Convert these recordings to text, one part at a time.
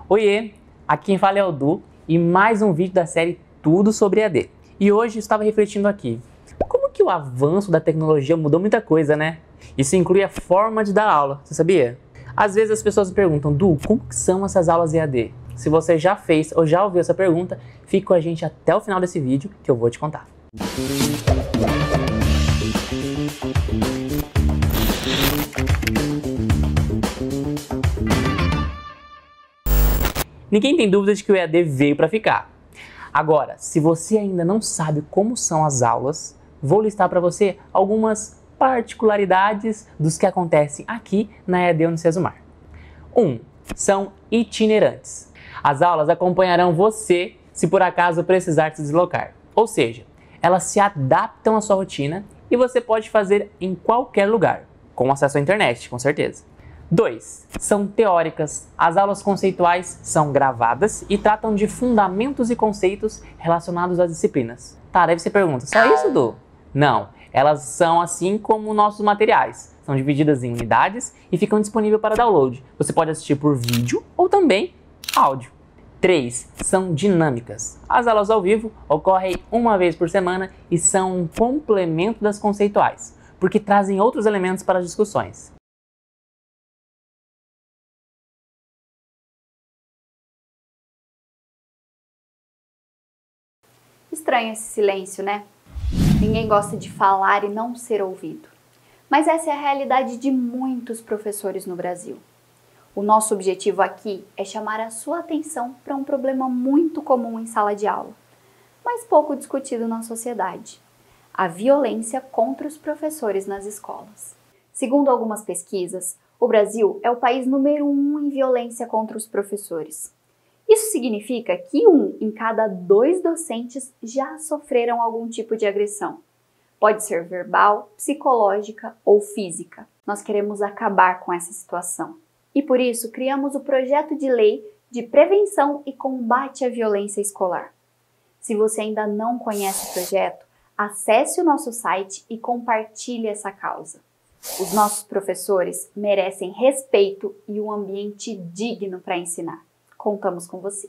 Oiê, aqui quem fala é o Du e mais um vídeo da série Tudo sobre EAD. E hoje eu estava refletindo aqui, como que o avanço da tecnologia mudou muita coisa, né? Isso inclui a forma de dar aula, você sabia? Às vezes as pessoas me perguntam, Du, como que são essas aulas EAD? Se você já fez ou já ouviu essa pergunta, fique com a gente até o final desse vídeo que eu vou te contar. Ninguém tem dúvida de que o EAD veio para ficar. Agora, se você ainda não sabe como são as aulas, vou listar para você algumas particularidades dos que acontecem aqui na EAD Unicesumar. 1. São itinerantes. As aulas acompanharão você se por acaso precisar se deslocar. Ou seja, elas se adaptam à sua rotina e você pode fazer em qualquer lugar, com acesso à internet, com certeza. 2. São teóricas. As aulas conceituais são gravadas e tratam de fundamentos e conceitos relacionados às disciplinas. Tá, deve ser pergunta, só isso, Du? Não, elas são assim como nossos materiais. São divididas em unidades e ficam disponíveis para download. Você pode assistir por vídeo ou também áudio. 3. São dinâmicas. As aulas ao vivo ocorrem uma vez por semana e são um complemento das conceituais, porque trazem outros elementos para as discussões. Estranho esse silêncio, né? Ninguém gosta de falar e não ser ouvido. Mas essa é a realidade de muitos professores no Brasil. O nosso objetivo aqui é chamar a sua atenção para um problema muito comum em sala de aula, mas pouco discutido na sociedade: a violência contra os professores nas escolas. Segundo algumas pesquisas, o Brasil é o país número 1 em violência contra os professores. Isso significa que 1 em cada 2 docentes já sofreram algum tipo de agressão. Pode ser verbal, psicológica ou física. Nós queremos acabar com essa situação. E por isso criamos o projeto de lei de prevenção e combate à violência escolar. Se você ainda não conhece o projeto, acesse o nosso site e compartilhe essa causa. Os nossos professores merecem respeito e um ambiente digno para ensinar. Contamos com você.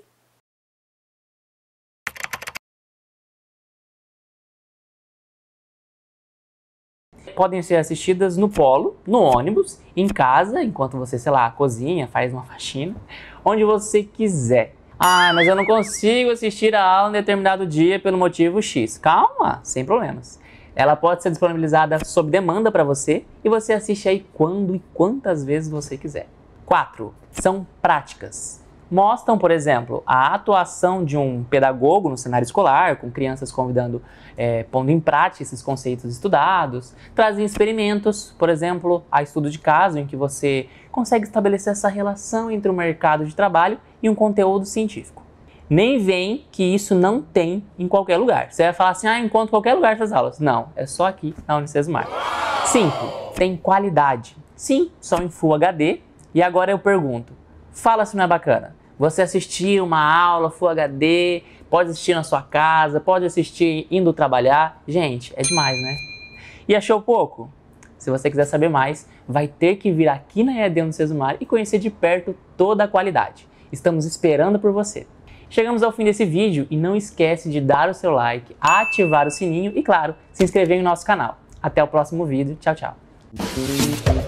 Podem ser assistidas no polo, no ônibus, em casa, enquanto você, sei lá, cozinha, faz uma faxina, onde você quiser. Ah, mas eu não consigo assistir a aula em determinado dia pelo motivo X. Calma, sem problemas. Ela pode ser disponibilizada sob demanda para você e você assiste aí quando e quantas vezes você quiser. 4. São práticas. Mostram, por exemplo, a atuação de um pedagogo no cenário escolar, com crianças pondo em prática esses conceitos estudados. Trazem experimentos, por exemplo, a estudo de caso, em que você consegue estabelecer essa relação entre o mercado de trabalho e um conteúdo científico. Nem vem que isso não tem em qualquer lugar. Você vai falar assim, encontro em qualquer lugar essas aulas. Não, é só aqui na Unicesumar. 5. Tem qualidade. Sim, são em Full HD. E agora eu pergunto, fala se não é bacana. Você assistir uma aula Full HD, pode assistir na sua casa, pode assistir indo trabalhar. Gente, é demais, né? E achou pouco? Se você quiser saber mais, vai ter que vir aqui na EAD Unicesumar e conhecer de perto toda a qualidade. Estamos esperando por você. Chegamos ao fim desse vídeo e não esquece de dar o seu like, ativar o sininho e, claro, se inscrever em nosso canal. Até o próximo vídeo. Tchau, tchau.